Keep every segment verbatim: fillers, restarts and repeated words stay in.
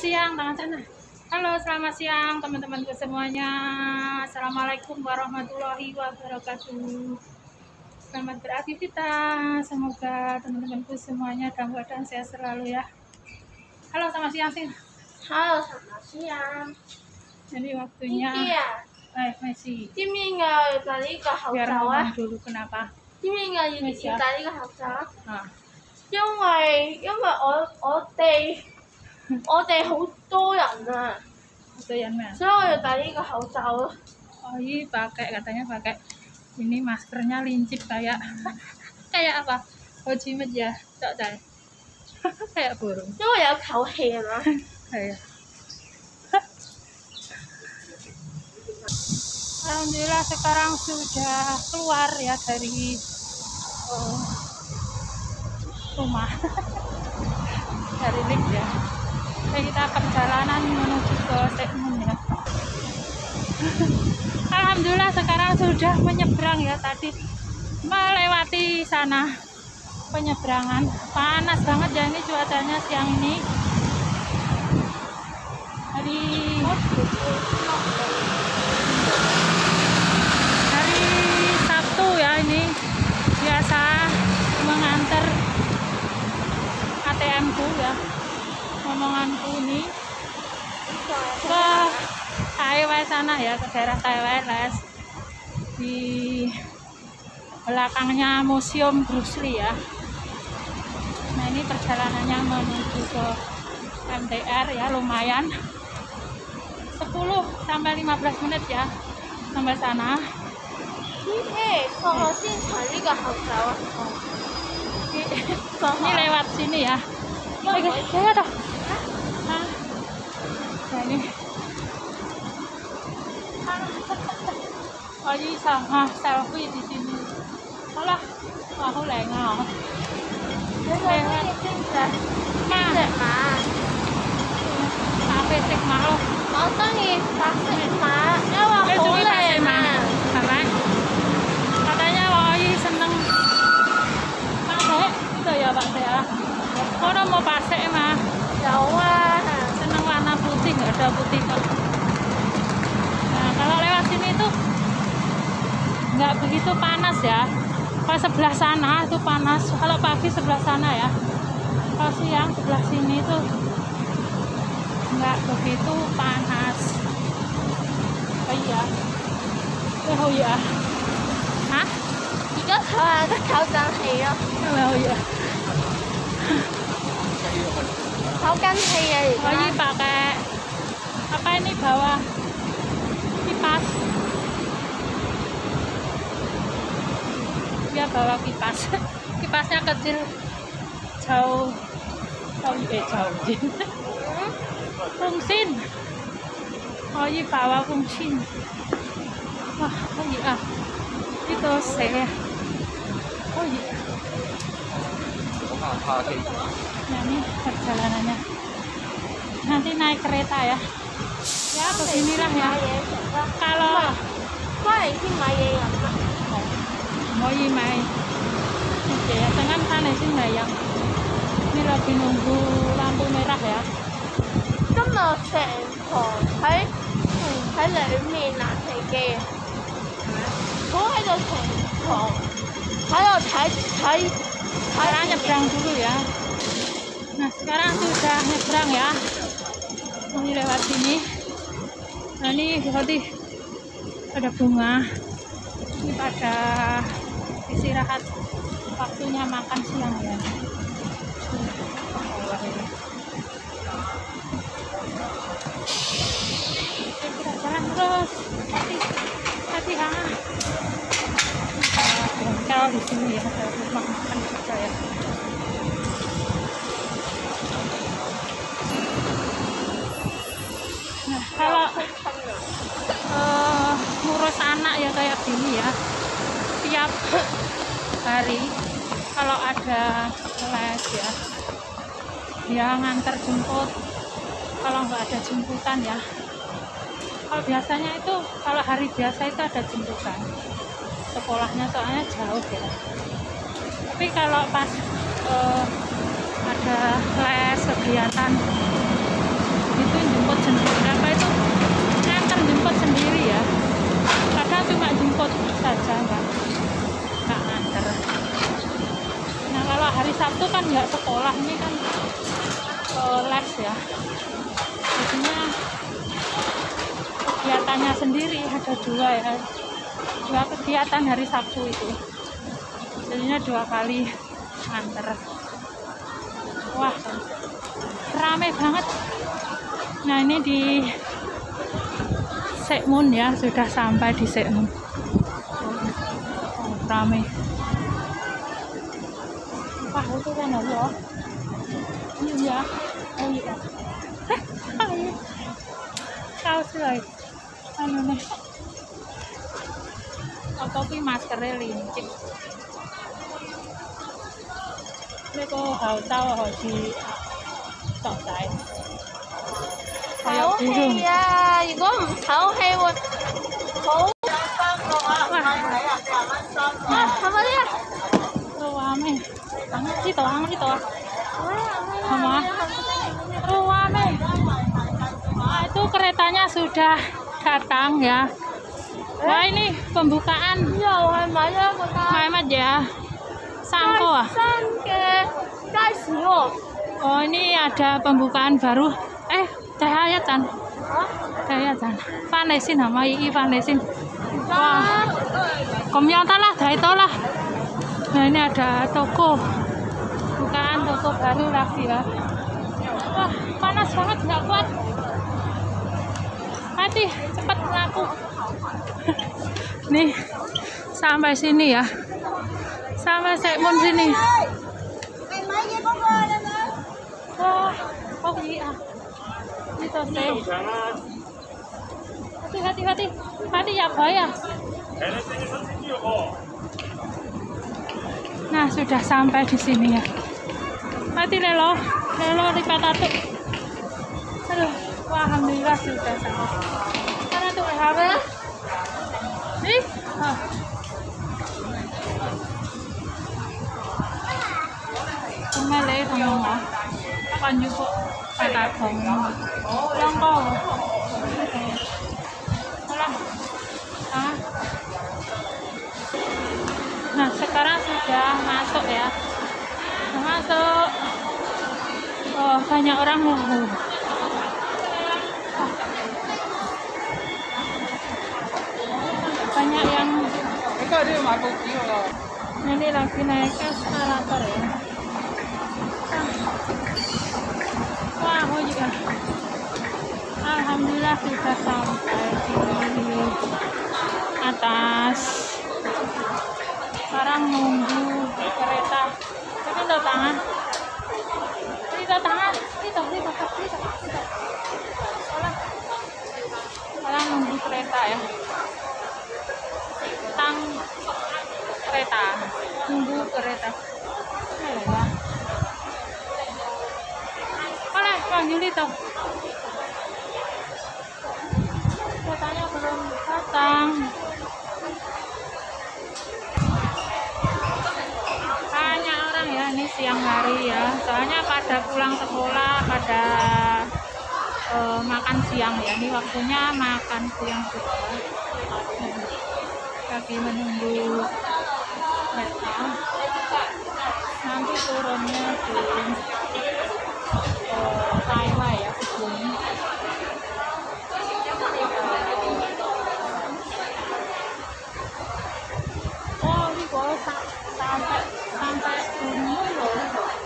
siang, tangan sana. Halo, selamat siang teman-temanku semuanya. Assalamualaikum warahmatullahi wabarakatuh. Selamat beraktivitas. Semoga teman-temanku semuanya dalam keadaan sehat selalu ya. Halo, selamat siang sih. Halo, selamat siang. Jadi waktunya. Iya. Eh, Messi. 今天嘅就呢個口 Biar 罩 ngomong 啊， dulu kenapa? 點解要要 Messi 啊戴呢個口罩啊？ Ah, 因為因為我我哋我哋好多人啊， itu yang mana? 所以我要戴呢個口罩咯。 Oh, ini pakai katanya pakai ini maskernya lincip kayak kayak apa? Hojimet ya, cok cai. Kayak burung. 因為有口氣係嘛？ Kayak. Alhamdulillah sekarang sudah keluar ya dari oh, rumah dari lift ya. Jadi kita perjalanan menuju ke Tekmun ya. Alhamdulillah sekarang sudah menyeberang ya, tadi melewati sana penyeberangan. Panas banget ya ini cuacanya siang ini. Hari hari Sabtu ya, ini biasa mengantar A T M ku ya, ngomonganku ini ke K W sana ya, ke daerah K W S di belakangnya Museum Bruce Lee ya. Nah ini perjalanannya menuju ke M T R ya, lumayan sepuluh sampai lima belas menit ya sampai sana. 誒，放學先除呢個口罩啊！ Ini lewat sini ya. Oke, lewat toh. Nah, nah ini. Oh ini sama selfie di sini. Alah, aku lengah. 你去邊隻隻 Ma, 馬？ sampai cek malu. 我中意白色馬，因為 Eh, 好 cuma pakai 靚 ma. 啊！ Apa? Katanya Pak Oi seneng pasek, itu ya Pak ya. Orang mau pasek mah. 有啊， Seneng warna putih, nggak ada putih kok. Nah kalau lewat sini tuh nggak begitu panas ya. Kalau sebelah sana itu panas, kalau pagi sebelah sana ya. Kalau siang sebelah sini tuh nggak begitu panas. Oh iya. Oh iya. Hah? 而家唞下唞緊氣咯， Oh iya. 唞緊氣啊！而 Oh ini 家 pakai apa ini bawa kipas. Dia bawa kipas. Kipasnya kecil, jauh, jauh eh jauh. Fungsin. Oh ini bawa fungsin. Wah, oh iya. Itu saya. Oh iya. Nah ini perjalanannya. Nanti naik kereta ya. Ya beginilah ya. 買嘢食啦， Kalau 翻嚟先買嘢飲啦。 mau mai. Oke ya, tengah sana sih bayang. Ini lagi nunggu lampu merah ya. 今日成堂喺喺兩面冷氣機啊！我喺度成堂喺度睇睇 Sekarang nyebrang dulu ya. Nah sekarang sudah nyebrang ya. Ini lewat sini. Nah ini berarti ada bunga. Ini pada istirahat, waktunya makan siang ya. Oke, kita jalan terus. Hati, hati ha. Kalau di sini ya, ada rumah makan juga ya. Nah, kalau uh, ngurus anak ya kayak gini ya, tiap hari kalau ada les ya, dia nganter jemput. Kalau nggak ada jemputan ya, kalau biasanya itu kalau hari biasa itu ada jemputan. Sekolahnya soalnya jauh ya. Tapi kalau pas uh, ada les kegiatan di jemput sendiri. Apa itu nganter jemput sendiri ya. Kadang cuma jemput saja, nggak nggak nganter. Nah kalau hari Sabtu kan nggak sekolah, ini kan uh, les ya. Jadinya kegiatannya sendiri ada dua ya, dua kegiatan hari Sabtu itu. Jadinya dua kali nganter. Wah, ramai banget. Nah ini di Sekmun ya, sudah sampai di Sekmun. Oh, ramai. Wah itu kan ya. Ini ya. Oh iya. Heh, ayo. Kaos lagi. Anu nih. Apa ki maskernya lincip. Ini kok hào tao họ chỉ tọt tại. Hảo hay à,如果唔好氣會好啊，係咪呢 ？Rame. Tangan situ, tangan situ. Sama. Rame. Nah, itu keretanya sudah datang ya. Wah ini pembukaan. Iya,係咪啊？個單 Mamat ya. Sangko ah. Oh ini ada pembukaan baru. Eh, Cahayatan. Cahayatan. Panesin sama Ii panesin. Wah. Komyata lah, itu lah. Nah ini ada toko. Bukaan toko baru lagi ya. Wah, panas banget, nggak kuat. Hati, cepat ngaku. Nih, sampai sini ya. Sampai Sekmun sini. Wah, oh iya. Itu sih. Hati, hati, hati. Hati ya, bahaya. Nah, sudah sampai di sini ya. Hati lelo, lelo lipat atuk. Aduh, wah, alhamdulillah sudah sampai. Karena tuh H P. Nih, ah. Hôm nay lễ thằng hả? Các bạn như phụ phải đạt thùng long co. Nah sekarang sudah masuk ya, masuk. Oh banyak orang loh. Banyak yang ini lagi naik eskalator ya. Wah, oh iya. Alhamdulillah sudah sampai di atas. Sekarang nunggu kereta. Tapi tahu tangan. Ini tahu tangan. Ini tahu, ini tahu, ini tahu. Sekarang nunggu kereta ya. Tang kereta. Nunggu kereta. Ya. Panggil itu katanya belum datang. Banyak orang ya, ini siang hari ya, soalnya pada pulang sekolah, pada uh, makan siang ya. Ini waktunya makan siang juga. Lagi menunggu kereta, nanti turunnya di Taiwan ya, sebelumnya. Oh ini boleh sampai sampai Gunung loh.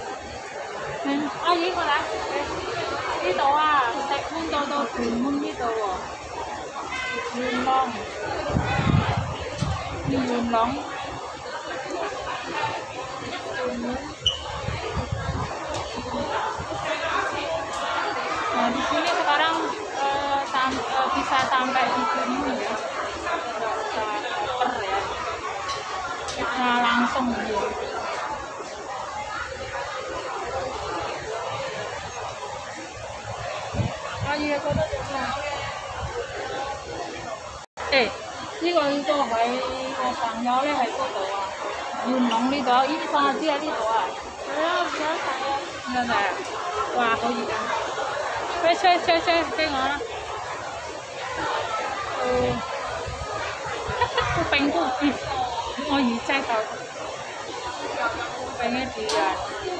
Oh ini mana? Ini tahu ah, Sekmun tahu tahu Gunung ini tahu. Yunlong, ini Yunlong. Nah di sini sekarang uh, sam uh, bisa sampai di sini ya, koper ya, nah langsung gitu. Oh iya kau tahu eh, ini kalau itu hai orang nyole hai kau tahu ah, Yunlong ni tahu, ini sangat dia ni tahu ah. Saya biasa saya, enggak enggak, wah kau juga. Bây Wes wes wes wes ngono. Oh. Kupingku ih. Oh iya cek tau. Kupingnya dia.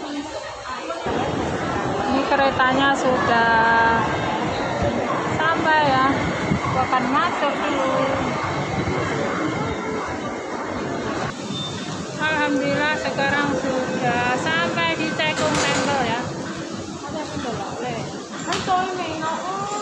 Ini keretanya sudah sampai ya. Aku akan masuk dulu. Alhamdulillah sekarang sudah sampai di Cekung Temple ya. Ada sudah boleh. Kan tôi mình nó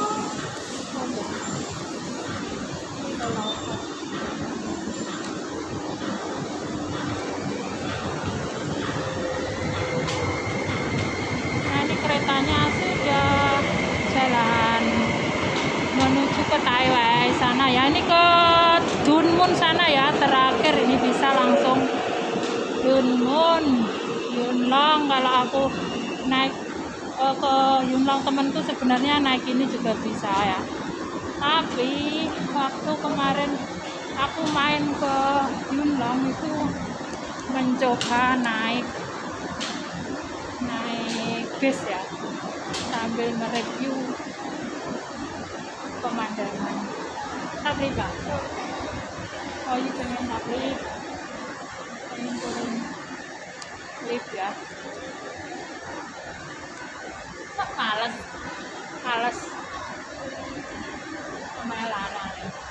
nah ini keretanya sudah jalan menuju ke Taiwan sana ya. Ini ke Dunmun sana ya, terakhir ini bisa langsung Dunmun, Yunlong. Kalau aku naik uh, ke Yunlong temanku sebenarnya naik ini juga bisa ya. Tapi waktu kemarin aku main ke Yunlong itu mencoba naik naik bis ya, sambil mereview pemandangan. Tapi enggak. Oh iya pengen tablik. Pengen turun lift ya. Tak males. Males. Kemalangan.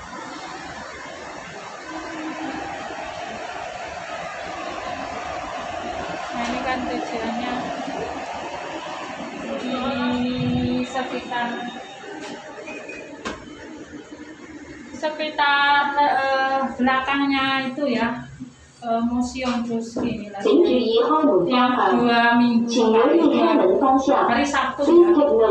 Nah ini kan tujuannya di sekitar sekitar uh, belakangnya itu ya, uh, museum terus ini lah yang dua minggu hari, dua, hari Sabtu ya.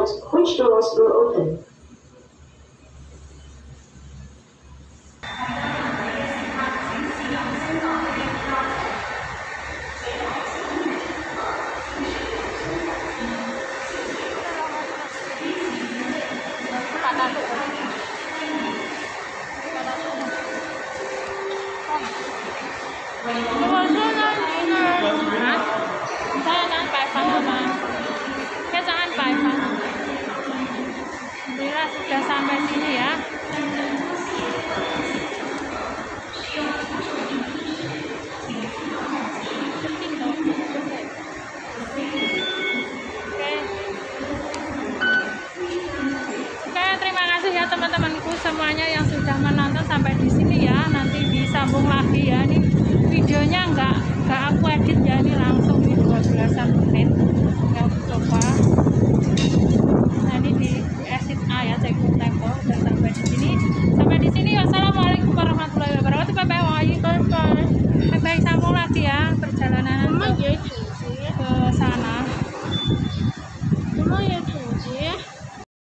Alhamdulillah sudah sampai sini ya. Oke. Oke, terima kasih ya teman-temanku semuanya yang sudah menonton sampai di sini ya. Nanti disambung lagi ya. Ini videonya nggak nggak aku edit ya, ini langsung di dua belasan menit yang aku coba. Nah ini di exit A ya, Cekung Temple. Udah sampai di sini. Sampai di sini. Wassalamualaikum warahmatullahi wabarakatuh. Bye bye. Bye bye. Sambung lagi ya perjalanan.